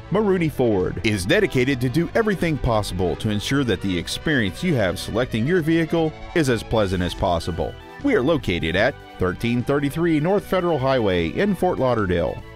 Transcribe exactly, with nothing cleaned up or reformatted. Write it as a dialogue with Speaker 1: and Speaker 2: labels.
Speaker 1: Marooney Ford is dedicated to do everything possible to ensure that the experience you have selecting your vehicle is as pleasant as possible. We are located at thirteen thirty-three North Federal Highway in Fort Lauderdale.